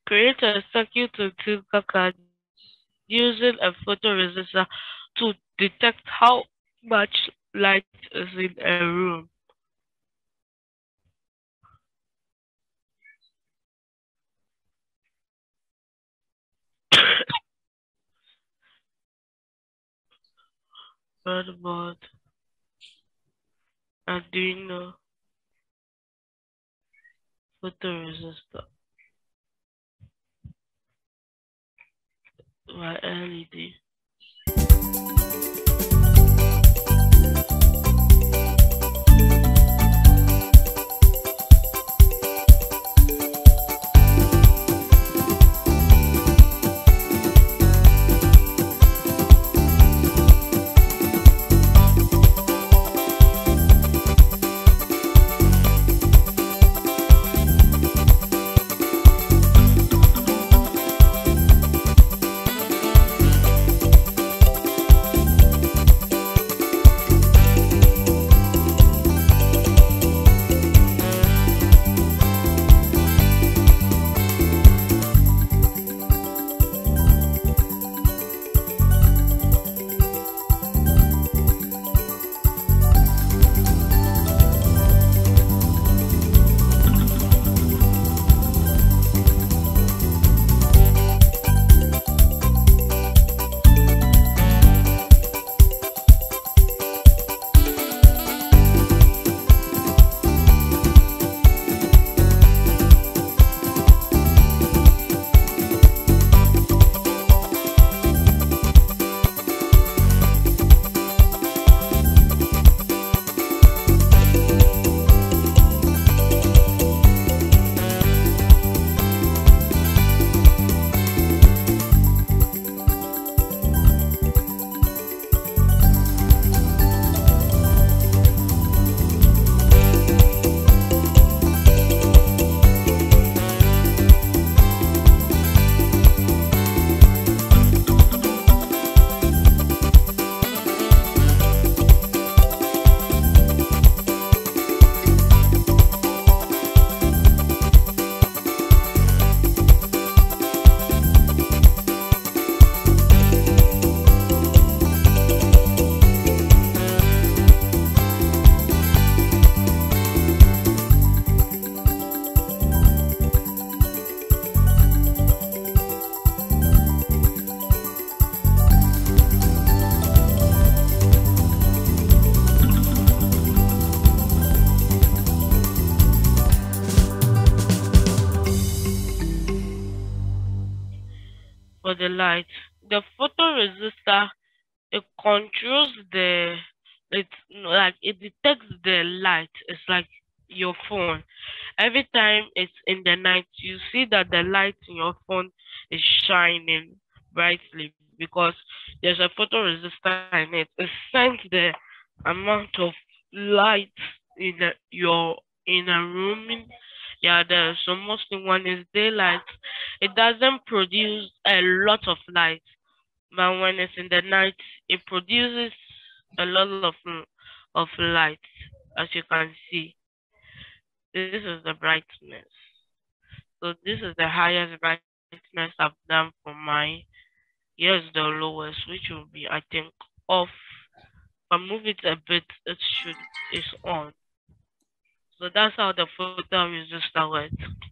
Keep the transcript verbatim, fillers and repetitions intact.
Create a circuit to Tinker card using a photoresistor to detect how much light is in a room. Motherboard, Arduino, photoresistor, my L E D. For the light, the photoresistor, it controls the it like it detects the light. It's like your phone. Every time it's in the night, you see that the light in your phone is shining brightly because there's a photoresistor in it. It sends the amount of light in the, your in a room. Yeah, there's so mostly when it's daylight, it doesn't produce a lot of light, but when it's in the night, it produces a lot of of light, as you can see. This is the brightness. So this is the highest brightness I've done for my. Here's the lowest, which will be, I think, off. If I move it a bit, it should is on. So that's how the photo resistor works.